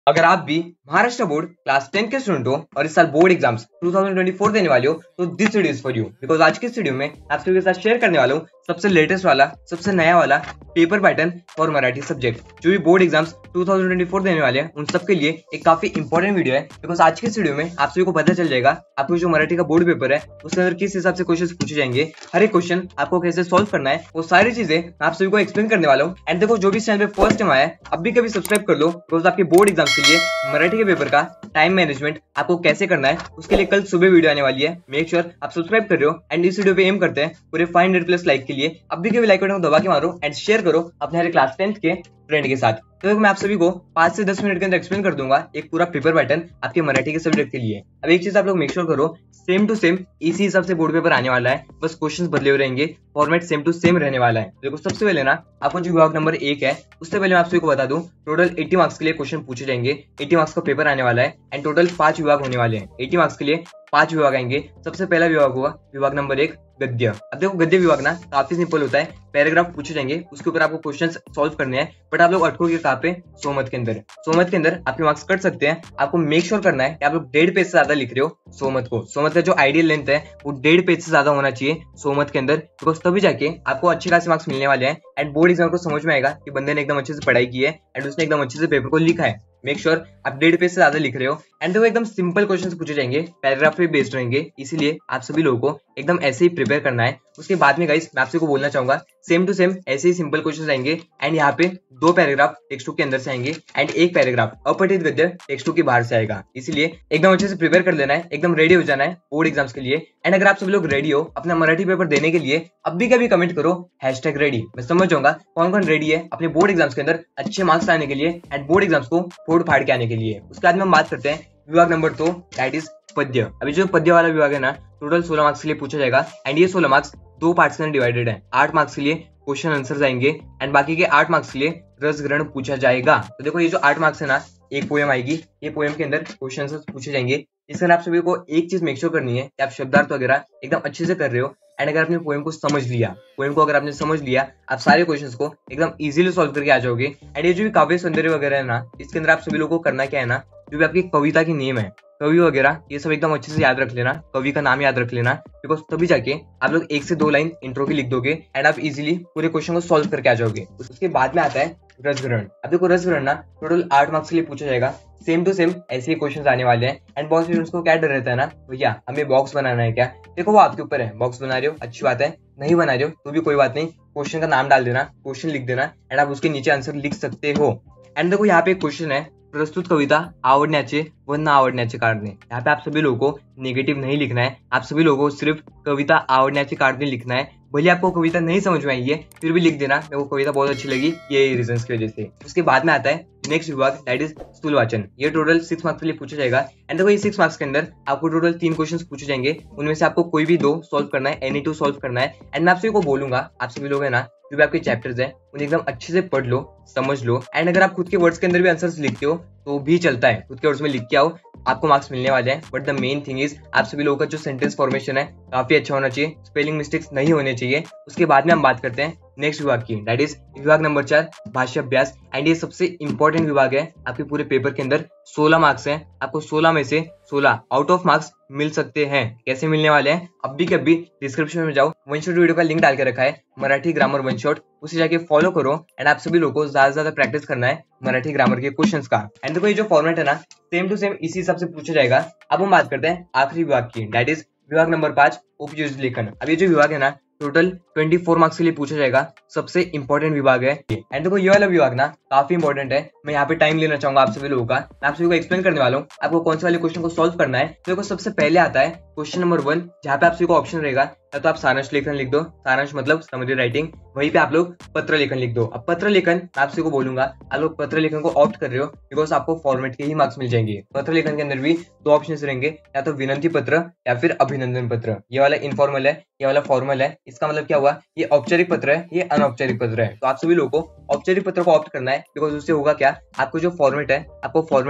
अगर आप भी महाराष्ट्र बोर्ड क्लास 10 के स्टूडेंट हो और इस साल बोर्ड एग्जाम्स 2024 देने वाले हो तो this video is for you. Because आज के इस वीडियो में आप सभी के साथ शेयर करने वाला हूँ सबसे लेटेस्ट वाला, सबसे नया वाला paper pattern for Marathi subject. जो भी बोर्ड एग्जाम्स 2024 देने वाले हैं उन सबके लिए एक काफी इंपॉर्टेंट वीडियो है। बिकॉज आज के इस वीडियो में आप सभी को पता चल जाएगा आपको जो मराठी का बोर्ड पेपर है उसके अंदर किस हिसाब से क्वेश्चन पूछे जाएंगे, हर एक क्वेश्चन आपको कैसे सोल्व करना है, वो सारी चीजें मैं आप सभी को एक्सप्लेन करने वाला हूँ। एंड देखो, जो भी चैनल पे फर्स्ट टाइम आया है अभी कभी सब्सक्राइब कर लो। बिकॉज आपके बोर्ड एग्जाम्स के लिए मराठी के पेपर का टाइम मैनेजमेंट आपको कैसे करना है उसके लिए कल सुबह वीडियो आने वाली है। मेक श्योर आप सब्सक्राइब कर रहे हो। एंड इस वीडियो पे एम करते हैं पूरे 500+ लाइक के लिए। अभी के भी लाइक बटन को दबा के मारो एंड शेयर करो अपने हर क्लास 10th के फ्रेंड के साथ। तो देखो, मैं आप सभी को 5 से 10 मिनट के अंदर एक्सप्लेन कर दूंगा एक पूरा पेपर पैटर्न आपके मराठी के सब्जेक्ट के लिए। अब एक चीज आप लोग मेक श्योर करो, सेम टू सेम इसी हिसाब से बोर्ड पेपर आने वाला है, बस क्वेश्चंस बदले हुए रहेंगे, फॉर्मेट सेम टू सेम रहने वाला है। देखो, सबसे पहले ना आपको जो विभाग नंबर 1 है उससे पहले मैं आप सभी को बता दूं टोटल 80 मार्क्स के लिए क्वेश्चन पूछे जाएंगे। 80 मार्क्स का पेपर आने वाला है एंड टोटल 5 विभाग होने वाले हैं। 80 मार्क्स के लिए 5 विभाग आएंगे। सबसे पहला विभाग हुआ विभाग नंबर 1 गद्य। अब देखो, गद्य विभाग ना काफी सिंपल होता है, पैराग्राफ पूछे जाएंगे, उसके ऊपर आपको क्वेश्चंस सॉल्व करने हैं। बट आप लोग अटकोगे कहाँ पे? सोमत के अंदर। सोमत के अंदर आपके मार्क्स कट सकते हैं। आपको मेक श्योर करना है कि आप लोग 1.5 पेज से ज्यादा लिख रहे हो सोमत को। सोमत का जो आइडियल लेंथ है वो 1.5 पेज से ज्यादा होना चाहिए सोमत के अंदर। बिकॉज तभी जाके आपको अच्छे खासे मार्क्स मिलने वाले हैं एंड बोर्ड एग्जाम को समझ में आएगा कि बंदे ने एकदम अच्छे से पढ़ाई की है एंड उसने एकदम अच्छे से पेपर को लिखा है। मेक श्योर आप 1.5 पेज से ज्यादा लिख रहे हो। एंड देखो, एकदम सिंपल क्वेश्चंस पूछे जाएंगे, पैराग्राफ पे बेस्ड रहेंगे, इसीलिए आप सभी लोगों को एकदम ऐसे ही प्रिपेयर करना है। उसके बाद में गाइस मैं आपसे को बोलना चाहूंगा सेम टू सेम ऐसे ही सिंपल क्वेश्चंस आएंगे एंड यहाँ पे 2 पैराग्राफ टेक्स्ट बुक के अंदर से आएंगे एंड 1 पैराग्राफ अपठित गद्य टेक्स्ट बुक के बाहर से आएगा। इसलिए एकदम अच्छे से प्रिपेयर कर लेना है, एकदम रेडी हो जाना है बोर्ड एग्जाम्स के लिए। एंड अगर आप सभी लोग रेडी हो अपना मराठी पेपर देने के लिए, अभी कभी कमेंट करो #रेडी। मैं समझ जाऊंगा कौन कौन रेडी है अपने बोर्ड एग्जाम्स के अंदर अच्छे मार्क्स लाने के लिए एंड बोर्ड एग्जाम्स को फोड़ फाड़ के आने के लिए। उसके बाद में हम बात करते हैं विभाग नंबर 2 दैट इज पद्य। अभी जो पद्य वाला विभाग है ना टोटल 16 मार्क्स के लिए पूछा जाएगा एंड ये 16 मार्क्स 2 पार्ट्स में डिवाइडेड है। 8 मार्क्स के लिए क्वेश्चन आंसर आएंगे एंड बाकी के 8 मार्क्स के लिए रस ग्रहण पूछा जाएगा। तो देखो, ये जो 8 मार्क्स है ना, एक पोएम आएगी, ये पोएम के अंदर क्वेश्चन आंसर पूछे जाएंगे। इसके अंदर आप सभी को एक चीज मेक श्योर करनी है कि आप शब्दार्थ वगैरह एकदम अच्छे से कर रहे हो। एंड अगर आपने पोएम को समझ लिया, पोएम को अगर आपने समझ लिया, आप सारे क्वेश्चंस को एकदम इजीली सॉल्व करके आ जाओगे। एंड ये जो भी काव्य सौंदर्य वगैरह है ना, इसके अंदर आप सभी लोगों को करना क्या है ना, जो भी आपकी कविता की नेम है, कवि वगैरह, ये सब एकदम अच्छे से याद रख लेना, कवि का नाम याद रख लेना। बिकॉज तभी जाके आप लोग 1 से 2 लाइन इंट्रो की लिख दोगे एंड आप इजीली पूरे क्वेश्चन को सॉल्व करके आ जाओगे। उसके बाद में आता है रसग्रहण। अब देखो, रसग्रहण ना टोटल 8 मार्क्स के लिए पूछा जाएगा। सेम टू सेम ऐसे ही क्वेश्चन आने वाले हैं एंड बहुत स्टूडेंट्स को क्या डर रहता है ना, भैया हमें बॉक्स बनाना है क्या? देखो, वो आपके ऊपर है, बॉक्स बना रहे हो अच्छी बात है, नहीं बना रहे हो तो भी कोई बात नहीं, क्वेश्चन का नाम डाल देना, क्वेश्चन लिख देना एंड आप उसके नीचे आंसर लिख सकते हो। एंड देखो, यहाँ पे एक क्वेश्चन है, प्रस्तुत कविता आवडण्याचे व न आवडण्याचे कारणे। यहाँ पे आप सभी लोगों को नेगेटिव नहीं लिखना है, आप सभी लोगों को सिर्फ कविता आवडण्याचे कारणे लिखना है। भले आपको कविता नहीं समझ में आई है फिर भी लिख देना, मेरे को कविता बहुत अच्छी लगी ये रीजंस की वजह से। उसके बाद में आता है नेक्स्ट विभाग दैट इज स्थूल वाचन। ये टोटल 6 मार्क्स के लिए पूछा जाएगा एंड देखो, ये 6 मार्क्स के अंदर आपको टोटल 3 क्वेश्चंस पूछे जाएंगे, उनमें से आपको कोई भी 2 सॉल्व करना है, एनी 2 सॉल्व करना है। एंड मैं आप सभी को बोलूंगा, आप सभी लोग है ना जो भी आपके चैप्टर्स है उन्हें एकदम अच्छे से पढ़ लो, समझ लो। एंड अगर आप खुद के वर्ड्स के अंदर भी आंसर्स लिखते हो तो भी चलता है, खुद के वर्ड्स में लिख के आओ, आपको मार्क्स मिलने वाले हैं। But the main thing is आप सभी लोगों का जो सेंटेंस फॉर्मेशन है काफी अच्छा होना चाहिए, स्पेलिंग मिस्टेक्स नहीं होने चाहिए। उसके बाद में हम बात करते हैं नेक्स्ट विभाग की दैट इज विभाग नंबर 4 भाषा अभ्यास। एंड ये सबसे इंपॉर्टेंट विभाग है आपके पूरे पेपर के अंदर। 16 मार्क्स हैं, आपको 16 में से 16 आउट ऑफ मार्क्स मिल सकते हैं। कैसे मिलने वाले हैं? अभी के अभी डिस्क्रिप्शन में जाओ, वन शॉट वीडियो का लिंक डाल के रखा है, मराठी ग्रामर वन शॉट, उसे जाके फॉलो करो। एंड आप सभी लोगों को ज्यादा से ज्यादा प्रैक्टिस करना है मराठी ग्रामर के क्वेश्चंस का। एंड देखो, ये जो फॉर्मेट है ना सेम टू सेम इसी हिसाब से पूछा जाएगा। अब हम बात करते हैं आखिरी विभाग की दैट इज विभाग नंबर 5 उपयोजित लेखन। अब ये जो विभाग है ना टोटल 24 मार्क्स के लिए पूछा जाएगा, सबसे इंपॉर्टेंट विभाग है। एंड देखो, ये वाला विभाग ना काफी इंपॉर्टेंट है। मैं यहाँ पे टाइम लेना चाहूंगा आप सभी लोगों का, मैं आप सभी को एक्सप्लेन करने वाला हूँ आपको कौन से वाले क्वेश्चन को सॉल्व करना है। तो देखो, सबसे पहले आता है क्वेश्चन नंबर 1, जहाँ पे आप सभी को ऑप्शन रहेगा या तो आप सारांश लेखन लिख दो, सारांश मतलब समरी राइटिंग, वहीं पे आप लोग पत्र लेखन लिख दो। अब पत्र लेखन मैं आप सभी को बोलूंगा, आप लोग पत्र लेखन को ऑप्ट कर रहे हो बिकॉज आपको फॉर्मेट के ही मार्क्स मिल जाएंगे। पत्र लेखन के अंदर भी 2 ऑप्शन रहेंगे, या तो विनंती पत्र या फिर अभिनंदन पत्र। ये वाला इनफॉर्मल है, ये वाला फॉर्मल है। इसका मतलब क्या हुआ, ये औपचारिक पत्र है, ये अनौपचारिक पत्र है। तो आप सभी लोगों को औपचारिक पत्र को ऑप्ट करना है बिकॉज उससे होगा क्या, आपको जो फॉर्मेट है आपको फॉर्मेट के ही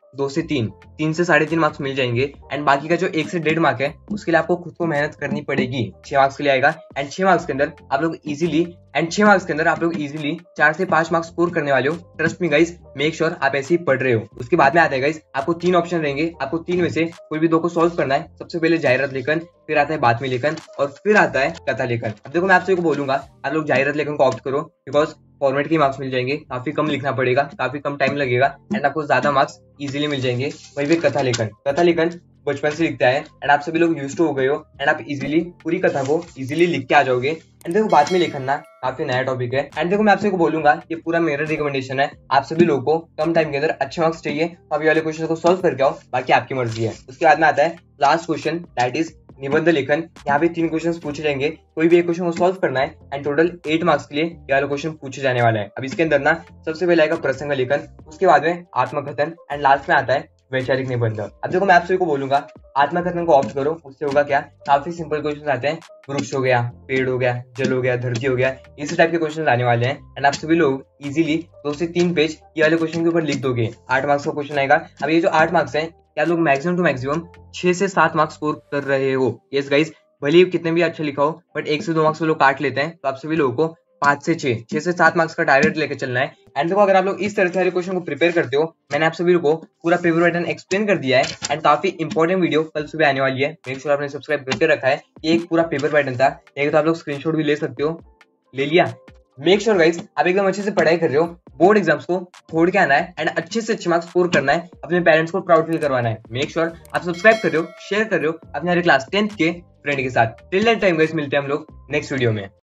2 से 3, 3 से 3.5 मार्क्स मिल जाएंगे। एंड बाकी का जो 1 से 1.5 मार्क है उसके लिए आपको खुद को मेहनत करनी पड़ेगी। 6 मार्क्स के लिए आएगा एंड 6 मार्क्स के अंदर आप लोग इजीली 4 से 5 मार्क्स स्कोर करने वाले हो। Trust me guys, make sure आप ऐसे ही पढ़ रहे हो। उसके बाद में आता है गाइस, आपको 3 ऑप्शन रहेंगे, आपको 3 में से कोई भी 2 को सॉल्व करना है। सबसे पहले जाहिरात लेखन, फिर आता है बातमी लेखन और फिर आता है कथा लेखन। अब देखो मैं आपसे को बोलूंगा आप लोग जाहिरात लेखन को ऑप्ट करो, बिकॉज फॉर्मेट के मार्क्स मिल जाएंगे, काफी कम लिखना पड़ेगा, काफी कम टाइम लगेगा एंड आपको ज्यादा मार्क्स इजीली मिल जाएंगे। वही भी कथा लेखन बचपन से लिखता है एंड आप सभी लोग यूज्ड टू हो गए हो एंड आप इजीली पूरी कथा को इजीली लिख के आ जाओगे। एंड देखो बातमी लेखन ना काफी नया टॉपिक है एंड देखो मैं आपसे को बोलूंगा ये पूरा मेरा रिकमेंडेशन है। आप सभी लोगों को कम टाइम के अंदर अच्छे मार्क्स चाहिए तो आप ये वाले क्वेश्चन को सॉल्व करके आओ, बाकी आपकी मर्जी है। उसके बाद में आता है लास्ट क्वेश्चन, दैट इज निबंध लेखन। यहाँ पे 3 क्वेश्चन पूछे जाएंगे, कोई भी एक क्वेश्चन को सॉल्व करना है एंड टोटल 8 मार्क्स के लिए ये वाला क्वेश्चन पूछे जाने वाला है। अब इसके अंदर ना सबसे पहले आएगा प्रसंग लेखन, उसके बाद में आत्मकथन एंड लास्ट में आता है वैचारिक निबंध। अब देखो मैं आप सभी को बोलूंगा आत्मकथन को ऑप्ट करो, उससे होगा क्या, काफी सिंपल क्वेश्चन आते हैं, वृक्ष हो गया, पेड़ हो गया, जल हो गया, धरती हो गया, इसी टाइप के क्वेश्चन आने वाले हैं एंड आप सभी लोग इजीली 2 से 3 पेज ये वाले क्वेश्चन के ऊपर लिख दोगे। 8 मार्क्स का क्वेश्चन आएगा। अब ये जो 8 मार्क्स है क्या लोग मैक्सिमम टू मैक्सिमम 6 से 7 मार्क्स स्कोर कर रहे हो। यस गाइस, भले ही कितने भी अच्छा लिखा हो बट 1 से 2 मार्क्स लोग काट लेते हैं, तो आप सभी लोगों को 5 से 6 से 7 मार्क्स का टारगेट लेकर चलना है। एंड देखो अगर आप लोग इस तरह से हर क्वेश्चन को प्रिपेयर करते हो, मैंने आप सभी को पूरा पेपर पैटर्न एक्सप्लेन कर दिया है एंड काफी इंपॉर्टेंट वीडियो कल सुबह आने वाली है। मेक श्योर आपने सब्सक्राइब करके रखा है। ये एक पूरा पेपर पैटर्न था, एक तो आप लोग स्क्रीनशॉट भी ले सकते हो, ले लिया। मेक श्योर गाइस आप एकदम अच्छे से पढ़ाई कर रहे हो, बोर्ड एग्जाम्स को छोड़ के आना है एंड अच्छे से अच्छे मार्क्स स्कोर करना है, अपने पेरेंट्स को प्राउड फील करवाना है। मेक श्योर आप सब्सक्राइब कर रहे हो, शेयर कर रहे हो अपने क्लास 10th के फ्रेंड के साथ। टिल दैट टाइम गाइस मिलते हैं हम लोग नेक्स्ट वीडियो में।